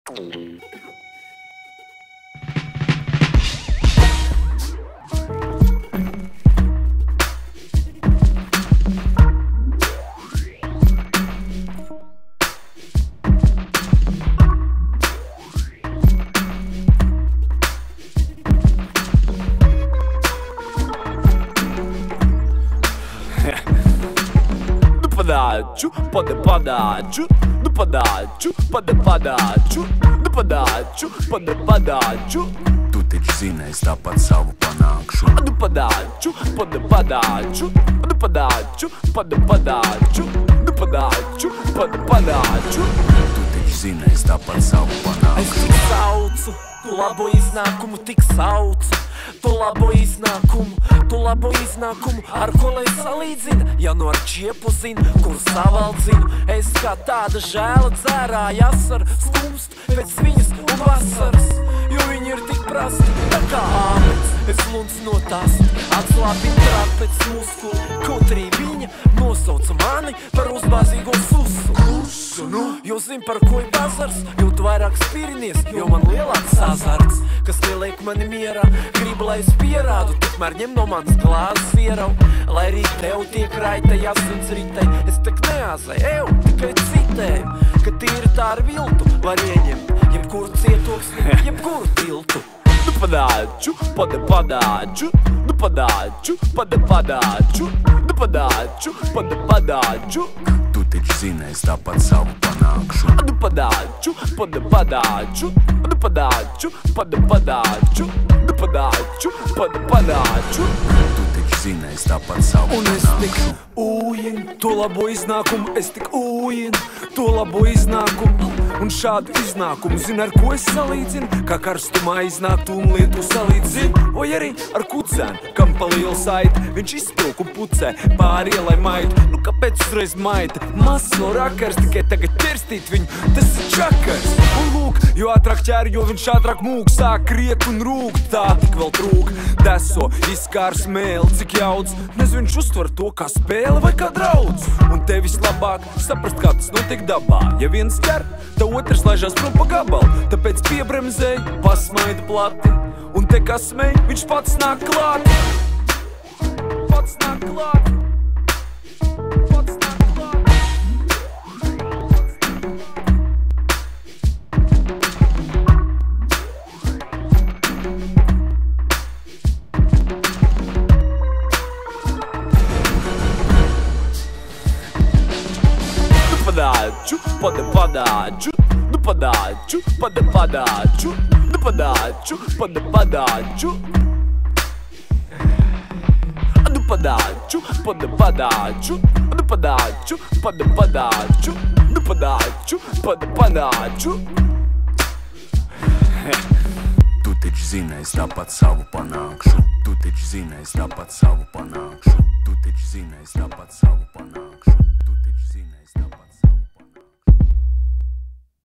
PANACHU, PANACHU, no PANACHU, PANACHU, no PANACHU, PANACHU. Tu taču zini, es tāpat savu panākšu. No PANACHU, PANACHU, no PANACHU, PANACHU, no PANACHU, PANACHU. Tu taču zini, es tāpat savu panākšu. Es tik saucu, tu labo iznākumu tik saucu. Tu labo iznākumu, ar ko lai salīdzina? Ja nu ar čiepu zinu, kur savaldzinu. Es kā tāda žēla dzērāja asara, skumst pēc viņas un vasaras. Jo viņi ir tik prasti, tā kā āmets. Es lunds no tās, atslāpi trapēc muskuli. Kaut arī viņa nosauca mani par uzbāzīgo susu. Jo zin par ko ir bazars, jo tu vairāk spirinies, jo man lielāks azarts. Kas neliek mani mierā, gribu, lai es pierādu, tikmēr ņem no manas glāzes ierau. Lai arī tev tiek raita jāsins ritei, es tak neāzēju, tikai citēju, ka tīri tā ar viltu var ieņemt jebkuru cietoksni, jebkuru tiltu. No PANACHU, PANACHU, no PANACHU, PANACHU, no PANACHU, PANACHU. Tu taču zini, es tāpat savu panākšu. No PANACHU, PANACHU, no PANACHU, PANACHU, no PANACHU, PANACHU. Tu taču zini, es tāpat savu Un es tik panākšu. ūjinu, to labo iznākumu, es tik ūjinu, to labo iznākumu. Un šādu iznākumu zinu, ar ko es salīdzinu, kā karstumā iznāktu un lietu salīdzinu. Vai arī ar kucēnu, kam pa lielu saiti, viņš izspilk un pucē pāri ielai maitu. Nu kāpēc uzreiz maita? Mazs no rakars, tikai tagad ķerstīt viņu, tas ir čakars. Un lūk, jo ātrāk ķēri, jo viņš ātrāk mūk, sāk kriet un rūkt, tā tik vēl trūk. Deso, izkārs mēli, cik jauds, nezinu, viņš uztver to kā spēle vai kā draudz. Un tev vislabāk saprast, kā tas notiek dabā. Ja viens ķer, tad otrs laižās prom pa gabalu. Tāpēc piebremzēji, pasmaida plati. Un te kā smēj, viņš pats nāk klāt. Pats nāk klāt. Pats nāk klāt. PANACHU, PANACHU, no PANACHU, PANACHU, no PANACHU, PANACHU. No PANACHU, PANACHU, no PANACHU, PANACHU, no PANACHU, PANACHU. Tu taču zini, es tāpat savu panākšu. Tu taču zini, es tāpat savu panākšu. Tu taču zini, es tāpat savu panākšu.